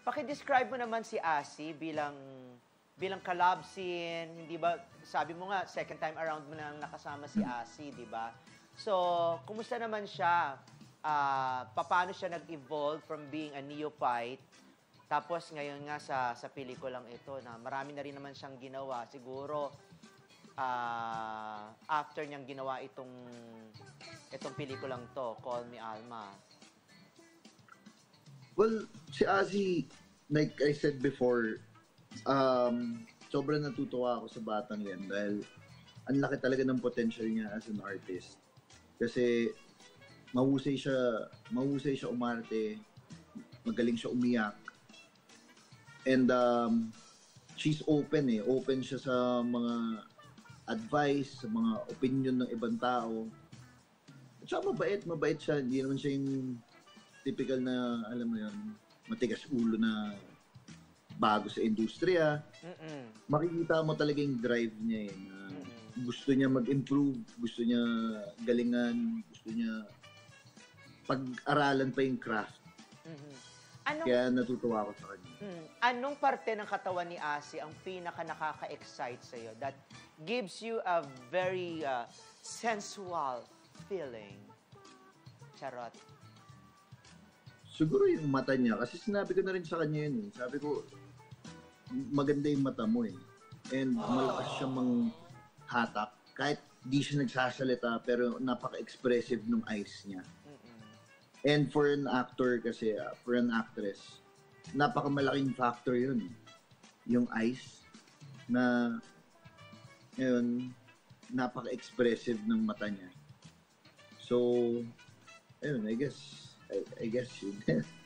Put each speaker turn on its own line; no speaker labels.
Paki-describe mo naman si Asi bilang collab scene, hindi ba, sabi mo nga, second time around mo nang nakasama si Asi, di ba? So, kumusta naman siya? Paano siya nag-evolve from being a neophyte? Tapos ngayon nga sa pelikulang ito na marami na rin naman siyang ginawa. Siguro, after niyang ginawa itong pelikulang to, Call Me Alma.
Well, si Asi, like I said before, sobrang natutuwa ako sa batang yan dahil ang laki talaga ng potential niya as an artist. Kasi mahusay siya umarte, magaling siya umiyak. And she's open open siya sa mga advice, sa mga opinion ng ibang tao. At saka mabait siya, hindi naman siya yung typical na, alam mo yun, matigas ulo na bago sa industriya. Makikita mo talaga yung drive niya na gusto niya mag-improve, gusto niya galingan, gusto niya pag-aralan pa yung craft. Kaya natutuwa ako sa kanya.
Anong parte ng katawan ni Asi ang pinaka nakaka-excite sa'yo that gives you a very sensual feeling? Charot.
Siguro yung mata niya. Kasi sinabi ko na rin sa kanya yun. Sabi ko, maganda yung mata mo . And malakas siya hatak. Kahit di siya nagsasalita, pero napaka-expressive ng eyes niya. And for an actor kasi, for an actress, napaka-malaking factor yun. Yung eyes na, yun, napaka-expressive ng mata niya. So, ayun, I guess yun.